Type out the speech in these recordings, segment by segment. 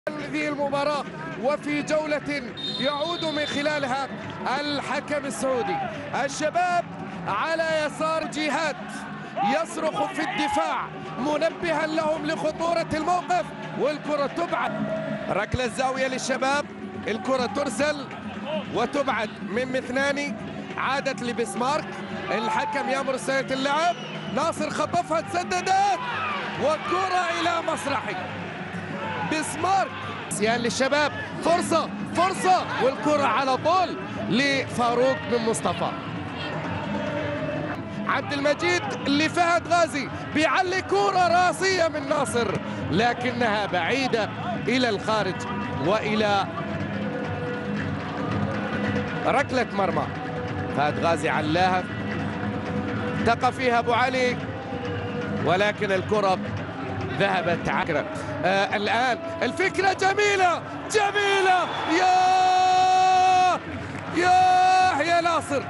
هذه المباراة وفي جولة يعود من خلالها الحكم السعودي. الشباب على يسار جهاد يصرخ في الدفاع منبها لهم لخطورة الموقف، والكرة تبعد. ركلة الزاوية للشباب، الكرة ترسل وتبعد من مثناني، عادت لبسمارك. الحكم يأمر سيرة اللعب، ناصر خطفها تسددت وكرة إلى مسرحي بسمارك. يعني للشباب فرصة والكرة على طول لفاروق بن مصطفى. عبد المجيد لفهد غازي بيعلي كرة راسية من ناصر لكنها بعيدة إلى الخارج وإلى ركلة مرمى. فهد غازي علاها، التقى فيها أبو علي ولكن الكرة ذهبت عكرة. الآن الفكرة جميلة يا ناصر،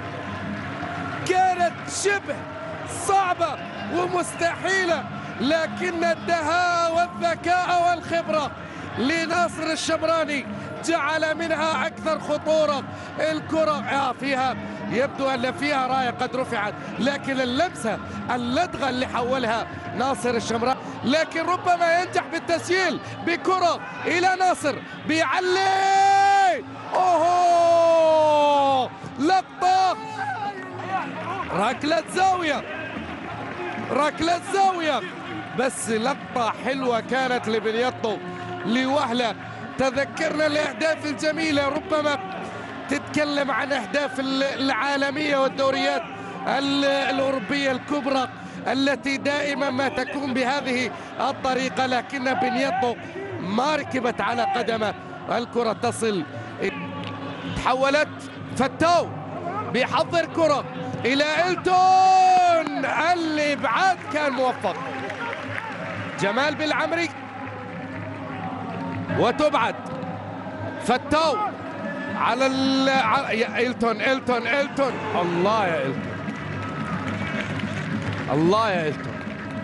كانت شبه صعبة ومستحيلة لكن الدهاء والذكاء والخبرة لناصر الشمراني جعل منها أكثر خطورة. الكرة فيها يبدو أن فيها راية قد رفعت، لكن اللمسة اللدغة اللي حولها ناصر الشمراني، لكن ربما ينجح بالتسجيل بكرة إلى ناصر بيعلي. أوه لقطة، ركلة زاوية بس لقطة حلوة كانت لبنيطو لوهلة. تذكرنا الأهداف الجميلة، ربما تتكلم عن أهداف العالمية والدوريات الأوروبية الكبرى التي دائما ما تكون بهذه الطريقة، لكن بنيطو ما ركبت على قدمه. الكرة تصل، تحولت، فتاو بيحضر كرة إلى إلتون اللي بعد كان موفق. جمال بالعمري وتبعد، فتاو على إلتون. الله يا إلتون،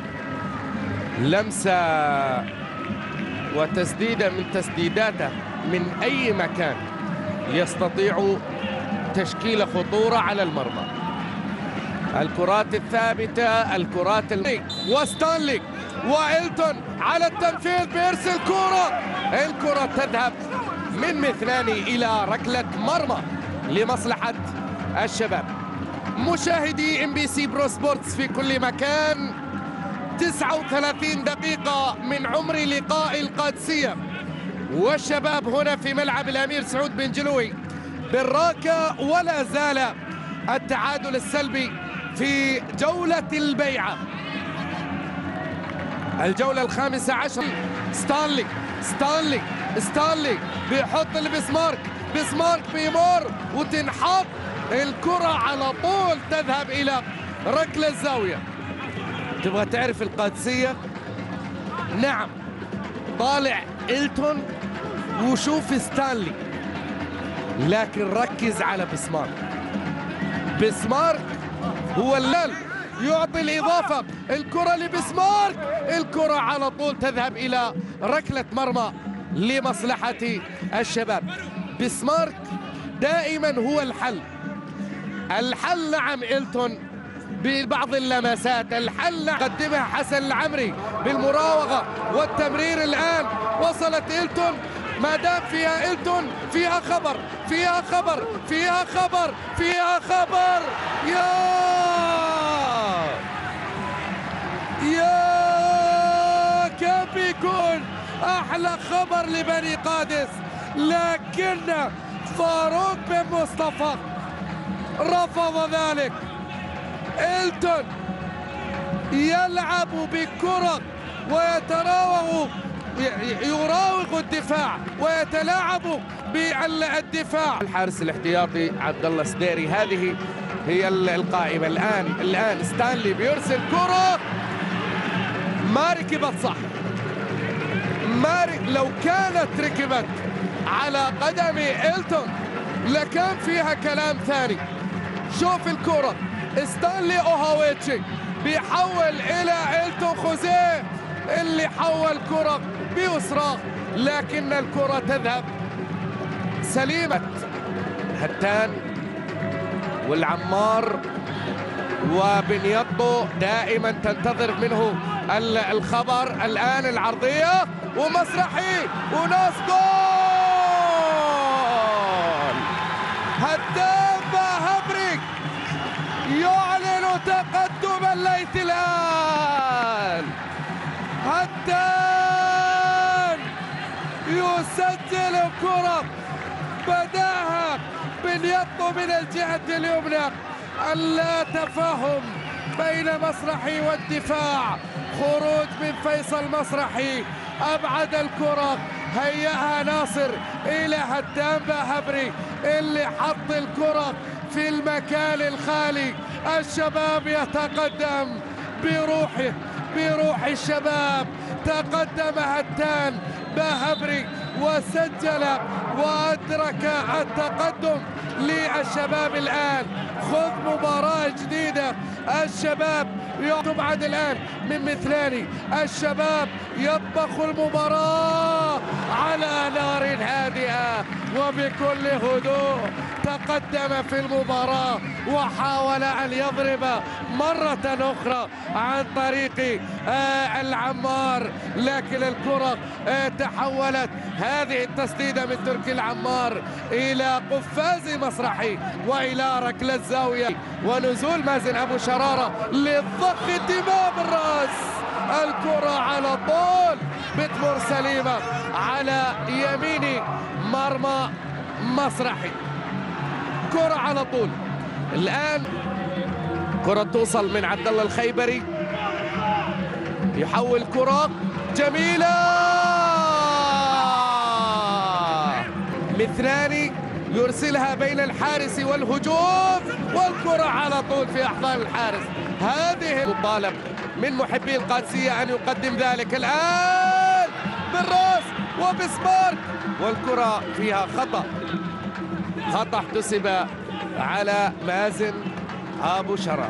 لمسة وتسديدة من تسديداته من أي مكان يستطيع تشكيل خطورة على المرمى. الكرات الثابتة، الكرات وستانلي وإلتون على التنفيذ بيرسل كرة، الكرة تذهب من مثناني إلى ركلة مرمى لمصلحة الشباب. مشاهدي MBC برو سبورتس في كل مكان، 39 دقيقة من عمر لقاء القادسية والشباب هنا في ملعب الأمير سعود بن جلوي بالراكة، ولا زال التعادل السلبي في جولة البيعة، الجولة ال15. ستانلي بيحط بسمارك بيمر وتنحط الكرة على طول تذهب إلى ركلة الزاوية. تبغى تعرف القادسية؟ نعم، طالع إلتون وشوف ستانلي، لكن ركز على بسمارك هو اللي يعطي الإضافة. الكرة لبسمارك، الكرة على طول تذهب إلى ركلة مرمى لمصلحة الشباب. بسمارك دائما هو الحل. نعم إلتون ببعض اللمسات، الحل قدمها حسن العمري بالمراوغة والتمرير. الآن وصلت إلتون، ما دام فيها إلتون فيها خبر. يا كان بيكون أحلى خبر لبني قادس، لكن فاروق بن مصطفى رفض ذلك. إلتون يلعب بكرة يراوغ الدفاع ويتلاعب بالدفاع. الحارس الاحتياطي عبد الله سديري، هذه هي القائمة الآن. ستانلي بيرسل كرة ما ركبت صح، لو كانت ركبت على قدم إلتون لكان فيها كلام ثاني. شوف الكرة، ستانلي أوهاويتشي بيحول إلى إلتون خوزيه اللي حول كرة بيسرى لكن الكرة تذهب سليمة. هتان والعمار وبنيطو دائما تنتظر منه الخبر. الآن العرضية ومسرحي وناس جول. هتان باهبري يعلن تقدم الليث الآن. هتان يسجل الكرة، بداها بنيطو من الجهة اليمنى. اللا تفاهم بين مسرحي والدفاع، خروج من فيصل مسرحي، أبعد الكرة، هيئها ناصر إلى هتان باهبري اللي حط الكرة في المكان الخالي. الشباب يتقدم بروحه، بروح الشباب. تقدم هتان باهبري وسجل وأدرك التقدم للشباب. الآن خذ مباراة جديدة. الشباب تبعد الآن من مثلاني. الشباب يطبخ المباراة على نار هادئة وبكل هدوء. تقدم في المباراة وحاول أن يضرب مرة أخرى عن طريق العمار، لكن الكرة تحولت. هذه التسديدة من تركي العمار إلى قفاز مسرحي وإلى ركلة زاوية ونزول مازن أبو شرارة للضخ دماء بالرأس. الكرة على طول بتمر سليمة على يمين مرمى مسرحي. كرة على طول. الآن كرة توصل من عبد الله الخيبري، يحول كرة جميلة. مثلاني يرسلها بين الحارس والهجوم، والكرة على طول في أحضان الحارس. هذه مطالب من محبي القادسية أن يقدم ذلك. الآن بالراس وبسبارك، والكرة فيها خطأ احتسب على مازن أبو شرار.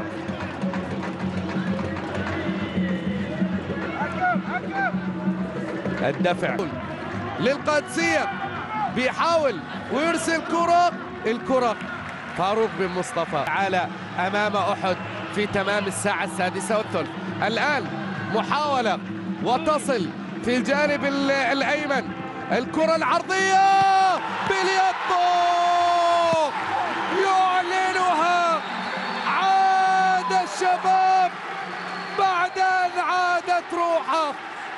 الدفع للقادسية، بيحاول ويرسل الكرة فاروق بن مصطفى على أمام أحد في تمام الساعة 6:03. الآن محاولة وتصل في الجانب الأيمن. الكرة العرضية بليطو يعلنها. عاد الشباب بعد أن عادت روحه.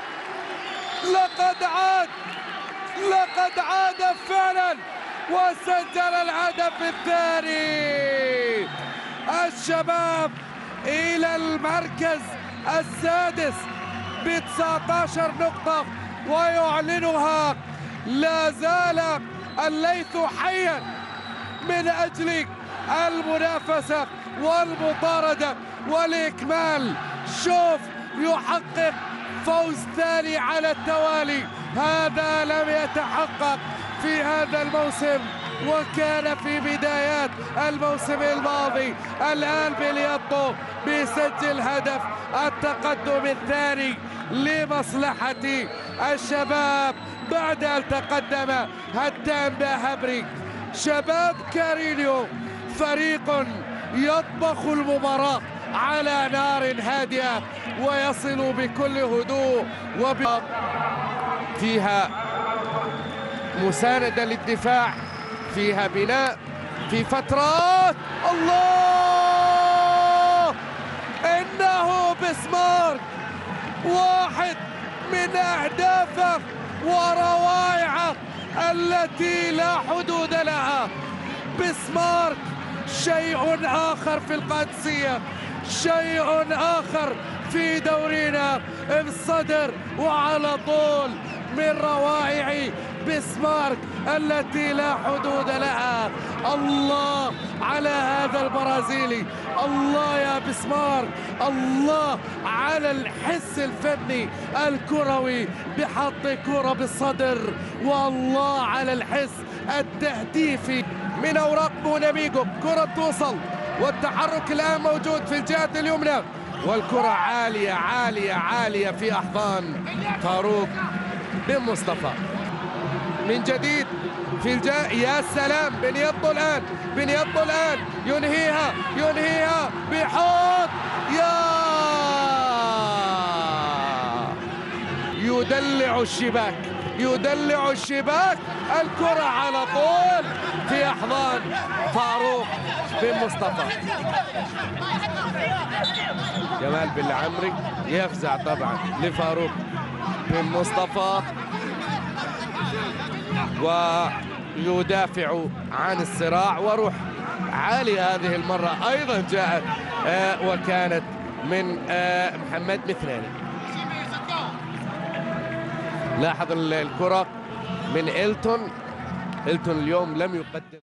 لقد عاد فعلا وسجل الهدف الثاني. الشباب إلى المركز السادس ب19 نقطة ويعلنها. لا زال الليث حيا من أجل المنافسة والمطاردة والإكمال. شوف، يحقق فوز ثاني على التوالي. هذا لم يتحقق في هذا الموسم وكان في بدايات الموسم الماضي. الآن بليطو بيسجل هدف التقدم الثاني لمصلحة الشباب بعد أن تقدم هتان باهبري. شباب كارينيو فريق يطبخ المباراة على نار هادئة ويصل بكل هدوء فيها مساندة للدفاع، فيها بناء في فترات. الله، إنه بسمارك واحد من أهدافه وروائعه التي لا حدود لها. بسمارك شيء آخر في القادسية، شيء آخر في دورينا الصدر، وعلى طول من روائع بسمارك التي لا حدود لها. الله على هذا البرازيلي، الله يا بسمارك، الله على الحس الفني الكروي بحط كرة بالصدر، والله على الحس التهديفي من أوراق موناميغو. كرة توصل والتحرك الآن موجود في الجهة اليمنى، والكرة عالية عالية عالية في أحضان فاروق بن مصطفى. من جديد في يا سلام، بنيطو الآن ينهيها بحوط، يدلع الشباك، الكرة على طول في أحضان فاروق بن مصطفى. جمال بالعمري يفزع طبعا لفاروق بن مصطفى ويدافع عن الصراع، وروح عالية هذه المرة أيضا جاءت وكانت من محمد مثناني. لاحظ الكرة من إلتون اليوم لم يقدم